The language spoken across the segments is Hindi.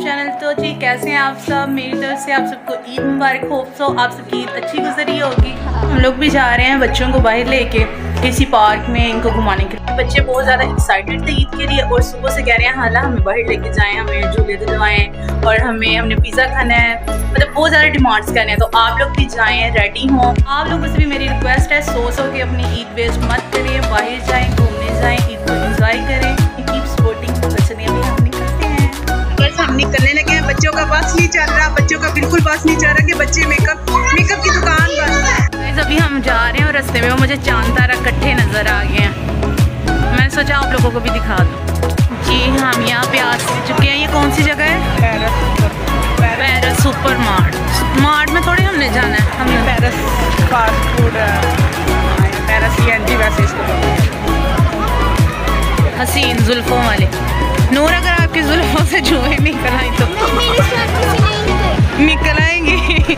चैनल। तो जी कैसे हैं आप सब? मेरी तरफ से आप सबको ईद मुबारक हो। सो आप सबकी ईद अच्छी गुजरी होगी। हम लोग भी जा रहे हैं बच्चों को बाहर लेके किसी पार्क में इनको घुमाने के लिए। बच्चे बहुत ज़्यादा एक्साइटेड थे ईद के लिए और सुबह से कह रहे हैं हाला हमें बाहर लेके जाएं, हमें झूले दिलवाएं और हमने पिज़्ज़ा खाना है। मतलब बहुत ज़्यादा डिमांड्स करने हैं। तो आप लोग भी जाएँ, रेडी हों। आप लोगों से भी मेरी रिक्वेस्ट है, सो के अपनी ईद वेस्ट मत करिए, बाहर जाएँ, घूमने जाएँ, ईद को इंजॉय करें। Keep supporting. बच्चे अभी हम निकलते हैं, बस हम निकलने लगे हैं। बच्चों का बस नहीं चल रहा, बच्चों का बिल्कुल बस नहीं चल रहा कि बच्चे मेकअप की दुकान बंद है। अभी हम जा रहे हैं और रास्ते में वो मुझे चांद तारा इकट्ठे नज़र आ गए हैं। मैंने सोचा आप लोगों को भी दिखा दूँ। जी हम यहाँ पे आ चुके हैं। ये कौन सी जगह है? पेरिस सुपर मार्ट में थोड़ी हमने जाना है। हमने Paris fast food Paris CNG वैसे इसको हसीन जुल्फों वाले। नूर अगर आपकी जुल्फों से जुए निकल आई तो निकल आएंगी।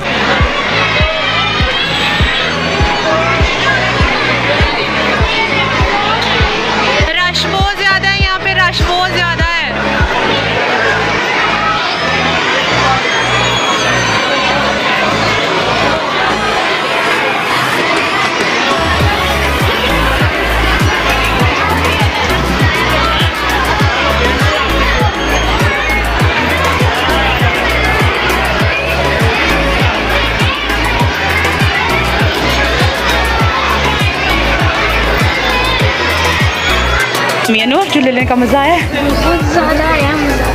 रश बहुत ज़्यादा है यहाँ पे, रश बहुत ज़्यादा है। मियानू झूले लेने का मजा आया? बहुत ज़्यादा आया मजा।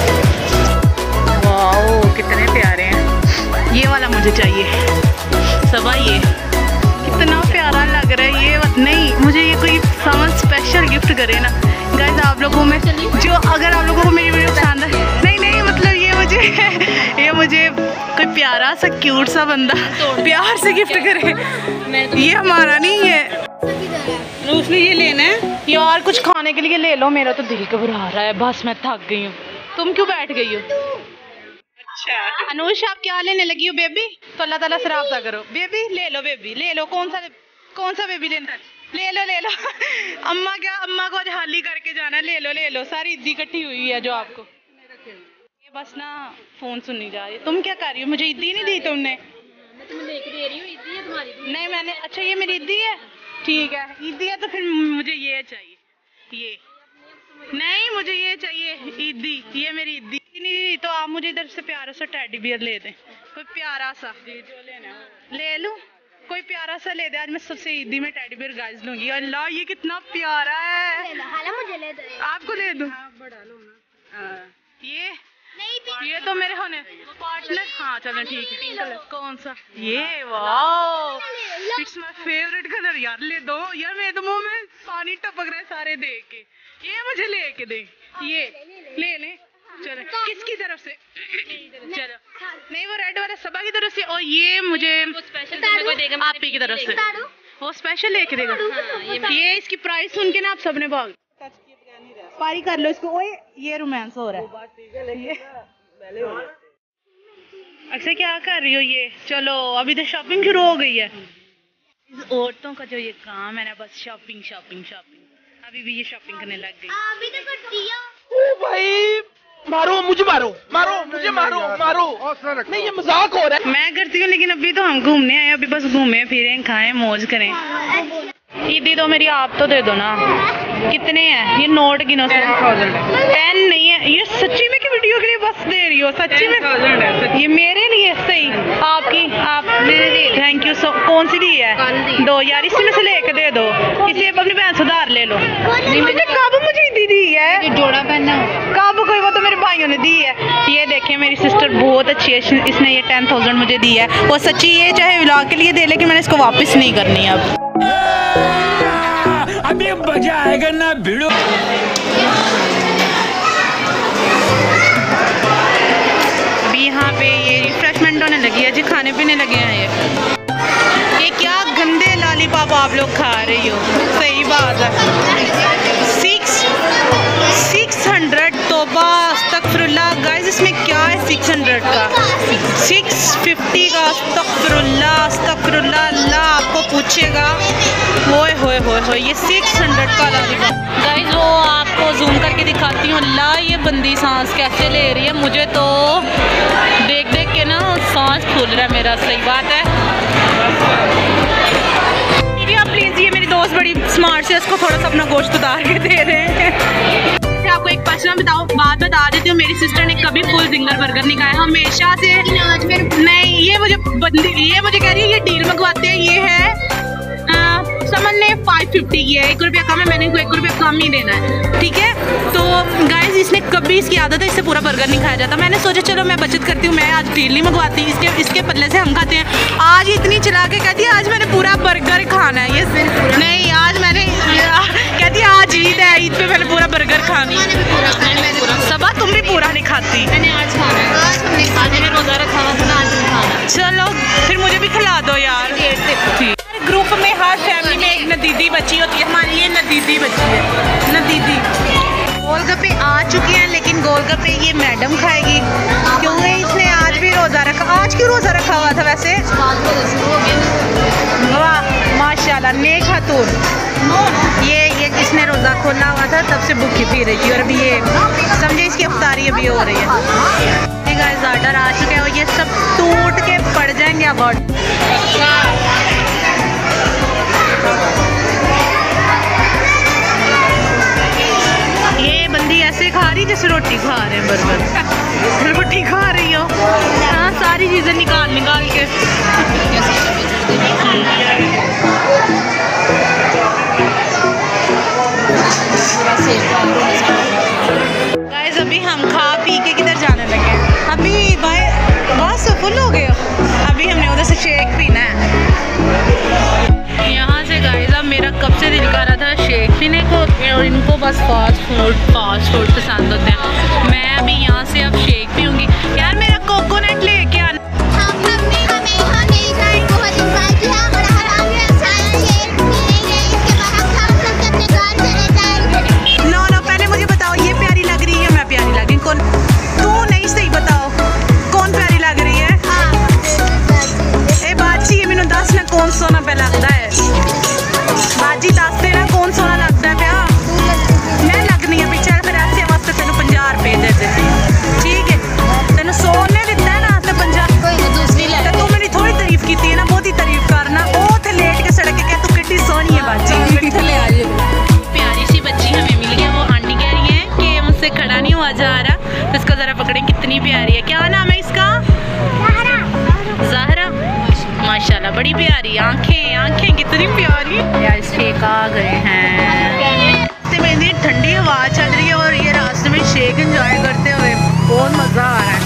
वाओ कितने प्यारे हैं। ये वाला मुझे चाहिए सबा। ये कितना प्यारा लग रहा है। ये नहीं, मुझे ये कोई सामान स्पेशल गिफ्ट करे ना गाइस आप लोगों में। जो अगर आप लोगों को मेरी वीडियो पसंद है, नहीं मतलब ये मुझे कोई प्यारा सा क्यूट सा बंदा प्यार से गिफ्ट करे। ये हमारा नहीं है। रोशनी ये लेना है यार, कुछ खाने के लिए ले लो। मेरा तो दिल घबरा रहा है, बस मैं थक गई हूँ। तुम क्यों बैठ गई हो? अच्छा अनुष आप क्या लेने लगी हो बेबी? तो अल्लाह ताला से राब्ता करो। बेबी ले लो, बेबी ले लो। कौन सा बेबी लेना? ले लो अम्मा को आज हाली करके जाना है। ले लो सारी ईदी इकट्ठी हुई है जो आपको। ये बस ना फोन सुननी जा रही है। तुम क्या कर रही हो? मुझे ईदी नहीं दी तुमने? मैं तुम्हें लेके दे रही हूँ, ईदी है तुम्हारी। नहीं मैंने, अच्छा ये मेरी ईदी है, ठीक है ईदी है तो फिर मुझे ये चाहिए। ये नहीं, मुझे ये चाहिए ईदी, ये मेरी ईदी नहीं। तो आप मुझे इधर से प्यारा सा टेडी बियर ले दें, कोई प्यारा सा। जो लेना ले लूं, कोई प्यारा सा ले दे। आज मैं सबसे ईदी में टेडी बियर गाइस लूंगी। अल्लाह ये कितना प्यारा है। मुझे ले दे। आपको ले दूं? बड़ा लो ना। ये तो मेरे होने पार्टनर। हाँ चलो ठीक है। कौन सा? ये wow it's my favourite colour. यार ले दो यार, मेरे तो मुंह में पानी टपक रहा है सारे देख के। ये मुझे लेके दे, ये ले चलो। किसकी तरफ से? चलो नहीं वो रेड वाला सबा की तरफ से। और ये मुझे स्पेशल आप ही की तरफ से वो स्पेशल लेके देगा। ये इसकी प्राइस सुन के ना आप सबने भाग पारी कर लो इसको। ओए ये रोमांस हो रहा है। अच्छा क्या कर रही हो ये? चलो अभी तो शॉपिंग शुरू हो गई है। इस औरतों का जो ये काम है ना, बस शॉपिंग। अभी भी ये शॉपिंग करने लग गई। अभी तो करती हो। ओ भाई मारो मुझे, मारो नहीं ये मजाक हो रहा है। मैं करती हूँ लेकिन अभी तो हम घूमने आए। अभी बस घूमे फिरें, खाएं, मौज करें। ईदी तो मेरी आप तो दे दो ना। कितने हैं ये नोट गिनो? 10 नहीं है ये सच्ची में की वीडियो के लिए बस दे रही हो? सच्ची में 1000 है ये मेरे लिए। सही आपकी आप थैंक यू सो। कौन सी दी है? 2 यार इसी में से लेके दे दो। इसे अपनी बहन सुधार ले लो। कब मुझे ईदी दी है? जोड़ा पहना कब? कोई वो तो मेरे भाइयों ने दी है। ये देखें मेरी सिस्टर बहुत अच्छी है, इसने ये 10,000 मुझे दी है। वो सच्ची ये चाहे व्लॉग के लिए दे, लेकिन मैंने इसको वापस नहीं करनी अब। अभी मजा आएगा ना भिड़ो। अभी यहाँ पे ये रिफ्रेशमेंट होने लगी है जी, खाने पीने लगे हैं। ये क्या गंदे लॉलीपॉप आप लोग खा रही हो? सही बात है। 600 तौबा अस्तगफिरुल्लाह गाइस, इसमें क्या है 600 का? 650 का। अस्तगफिरुल्लाह अस्तगफिरुल्लाह, अल्लाह आपको पूछेगा। होए होए होए होए, ये 600 का लॉलीपॉप। गाइस वो आपको जूम करके दिखाती हूँ। अल्लाह ये बंदी सांस कैसे ले रही है, मुझे तो देख देख के ना सांस फूल रहा है मेरा। सही बात है। प्लीज, ये मेरी दोस्त बड़ी स्मार्ट से इसको थोड़ा सा अपना गोश्त उतार के दे रहे हैं। आपको एक पर्सनल बात बता देती हूँ, मेरी सिस्टर ने कभी फुल जिंगर बर्गर नहीं खाया हमेशा से। नहीं, ये मुझे कह रही है ये डील मंगवाते हैं। ये है समझ ने 550 की है, 1 रुपया कम है, मैंने इनको 1 रुपया कम ही देना है, ठीक है। तो गाइस इसने कभी, इसकी आदत है इससे पूरा बर्गर नहीं खाया जाता। मैंने सोचा चलो मैं बचत करती हूँ, मैं आज डील नहीं मंगवाती, इसके पल्ले से हम खाते हैं। आज इतनी चला के कहती है आज मैंने पूरा बर्गर खाना है। ये नहीं, आज मैंने कहती है आज ईद है, ईद पे मैंने पूरा बर्गर खाना है। सबा तुम भी पूरा नहीं खाती। मैंने आज खाना है, आज हमने खाने में रोजा रखा हुआ था, आज नहीं खाना। चलो फिर मुझे भी खिला दो यार। ग्रुप में हर फैमिली में एक नदीदी बच्ची होती है, हमारी ये नदीदी बच्ची है। नदीदी गोलगप्पे आ चुके हैं, लेकिन गोलगप्पे ये मैडम खाएगी क्योंकि इसने आज भी रोज़ा रखा। आज क्यों रोज़ा रखा हुआ था वैसे? वाह माशाल्लाह, नेक खातून। ये इसने रोज़ा खोला हुआ था, तब से भूखी पी रही थी, और अभी ये समझे इसकी अफ्तारी अभी हो रही है। गाइस ऑर्डर आ चुके हैं और ये सब टूट के पड़ जाएंगे अब। ये बंदी ऐसे खा रही जैसे रोटी खा रहे हैं, बर्गर रोटी खा रही हो। हाँ, सारी चीजें निकाल के। गाइस अभी हम खा पी के किधर जाने लगे? अभी भाई बस फुल हो गए। अभी हमने उधर से शेक पीना है यहाँ से। गाइस अब मेरा कब से दिल कर रहा था शेक पीने को, और इनको बस फास्ट फूड पसंद होते हैं। मैं अभी यहाँ से अब शेक पीऊँगी। यार मेरा कोकोनट लेके आना। नो पहले मुझे बताओ ये प्यारी लग रही है, मैं प्यारी लग रही हूँ? कौन तू? नहीं सही बताओ कौन प्यारी लग रही है? ए बाजी ये मैंने दस ना कौन सोना पे लगता है। बाजी दस देना कौन सोना लगता है प्या? मैं लगनी है पिछले फिर ऐसे वास्ते तेन 50 रुपए दे देती, ठीक है? तेन 100 ने दिता है ना तो 50 दूसरी ले। तू मेरी थोड़ी तारीफ की है ना, बहुत ही तारीफ करना। ओ थे लेट के सड़क के कह तू कितनी सोहनी है बाजी। प्यारी सी बच्ची हमें मिल गया। वो आंटी कह रही है कि मुझसे खड़ा नहीं हुआ जा रहा, तो इसको जरा पकड़ें, कितनी प्यारी है। क्या नाम है इसका? ज़हरा। माशाल्लाह बड़ी प्यारी आंखें कितनी प्यारी। यार शेक आ गए हैं, रास्ते में इतनी ठंडी हवा चल रही है और ये रास्ते में शेक एंजॉय करते हुए बहुत मज़ा आ रहा है।